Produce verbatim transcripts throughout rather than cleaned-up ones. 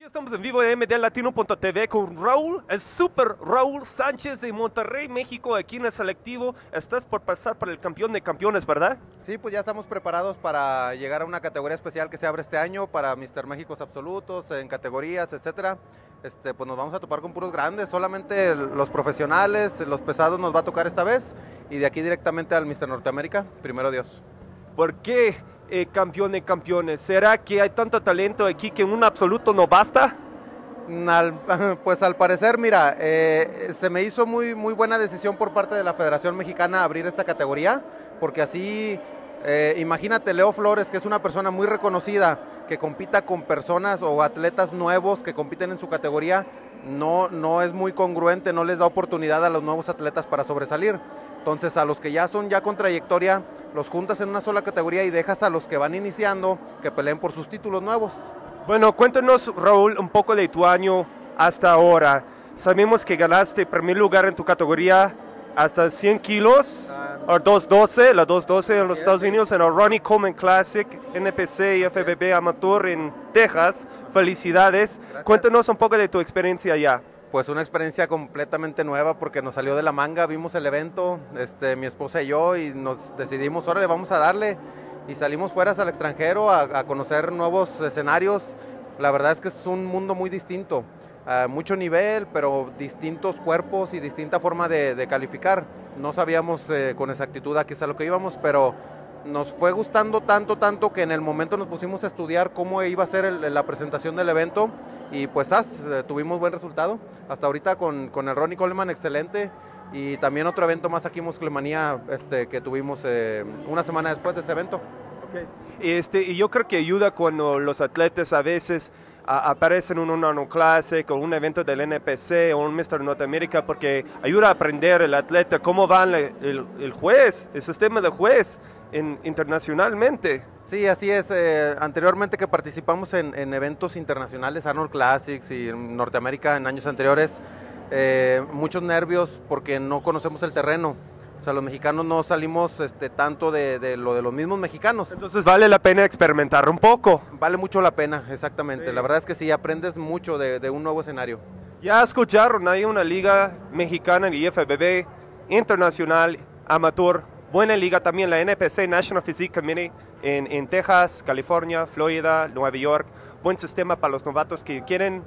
Estamos en vivo de M D Latino punto T V con Raúl, el super Raúl Sánchez de Monterrey, México, aquí en el selectivo. Estás por pasar para el campeón de campeones, ¿verdad? Sí, pues ya estamos preparados para llegar a una categoría especial que se abre este año para míster Méxicos absolutos, en categorías, etcétera. Este, pues nos vamos a topar con puros grandes, solamente los profesionales, los pesados nos va a tocar esta vez y de aquí directamente al míster Norteamérica, primero Dios. ¿Por qué eh, campeón de campeones? ¿Será que hay tanto talento aquí que un absoluto no basta? Al, pues al parecer, mira, eh, se me hizo muy, muy buena decisión por parte de la Federación Mexicana abrir esta categoría, porque así, eh, imagínate Leo Flores, que es una persona muy reconocida, que compita con personas o atletas nuevos que compiten en su categoría, no, no es muy congruente, no les da oportunidad a los nuevos atletas para sobresalir. Entonces a los que ya son ya con trayectoria, los juntas en una sola categoría y dejas a los que van iniciando que peleen por sus títulos nuevos. Bueno, cuéntanos, Raúl, un poco de tu año hasta ahora. Sabemos que ganaste primer lugar en tu categoría hasta cien kilos, uh, o doscientos doce, la doscientos doce en los Estados Unidos, en el Ronnie Coleman Classic, N P C y F B B Amateur en Texas. Felicidades. Gracias. Cuéntanos un poco de tu experiencia allá. Pues una experiencia completamente nueva porque nos salió de la manga, vimos el evento, este, mi esposa y yo, y nos decidimos, órale, vamos a darle, y salimos fuera al extranjero a, a conocer nuevos escenarios. La verdad es que es un mundo muy distinto, uh, mucho nivel, pero distintos cuerpos y distinta forma de, de calificar. No sabíamos eh, con exactitud a qué es a lo que íbamos, pero nos fue gustando tanto, tanto que en el momento nos pusimos a estudiar cómo iba a ser el, la presentación del evento y pues as, eh, tuvimos buen resultado. Hasta ahorita con, con el Ronnie Coleman excelente y también otro evento más aquí en Musclemanía este, que tuvimos eh, una semana después de ese evento. Okay. Este, y yo creo que ayuda cuando los atletas a veces a, aparecen en un Arnold Classic o un evento del N P C o un míster Norteamérica porque ayuda a aprender el atleta cómo va el, el, el juez, el sistema de juez en, internacionalmente. Sí, así es. Eh, anteriormente que participamos en, en eventos internacionales, Arnold Classics y en Norteamérica en años anteriores, eh, muchos nervios porque no conocemos el terreno. O sea, los mexicanos no salimos este, tanto de, de lo de los mismos mexicanos. Entonces vale la pena experimentar un poco. Vale mucho la pena, exactamente. Sí. La verdad es que sí, aprendes mucho de, de un nuevo escenario. Ya escucharon, hay una liga mexicana de F B B, internacional, amateur, buena liga también, la N P C, National Physique Committee, en, en Texas, California, Florida, Nueva York. Buen sistema para los novatos que quieren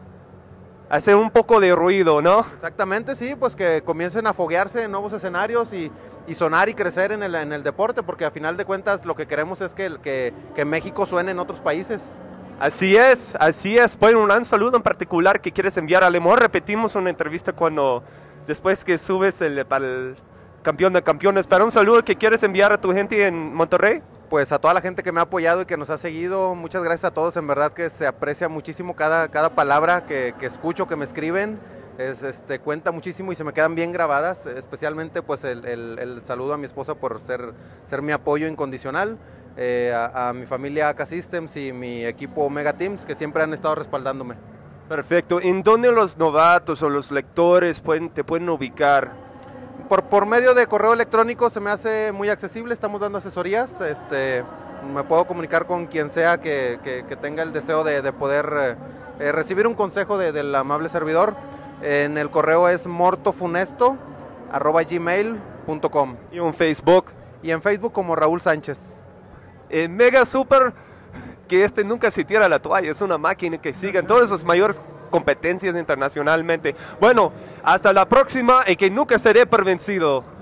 hacer un poco de ruido, ¿no? Exactamente, sí, pues que comiencen a foguearse en nuevos escenarios y, y sonar y crecer en el, en el deporte, porque a final de cuentas lo que queremos es que, que, que México suene en otros países. Así es, así es. Pues un gran saludo en particular que quieres enviar. A lo mejor repetimos una entrevista cuando, después que subes el, para el campeón de campeones, pero un saludo que quieres enviar a tu gente en Monterrey. Pues a toda la gente que me ha apoyado y que nos ha seguido, muchas gracias a todos, en verdad que se aprecia muchísimo cada, cada palabra que, que escucho, que me escriben, es, este, cuenta muchísimo y se me quedan bien grabadas, especialmente pues el, el, el saludo a mi esposa por ser, ser mi apoyo incondicional, eh, a, a mi familia A K Systems y mi equipo Omega Teams que siempre han estado respaldándome. Perfecto. ¿En dónde los novatos o los lectores pueden, te pueden ubicar? Por, por medio de correo electrónico se me hace muy accesible, estamos dando asesorías, este, me puedo comunicar con quien sea que, que, que tenga el deseo de, de poder eh, recibir un consejo de, del amable servidor. En el correo es mortofunesto arroba gmail punto com. ¿Y en Facebook? Y en Facebook como Raúl Sánchez. Eh, mega super que este nunca se tira la toalla, es una máquina que sigue en todas sus mayores competencias internacionalmente. Bueno, hasta la próxima y que nunca seré por vencido.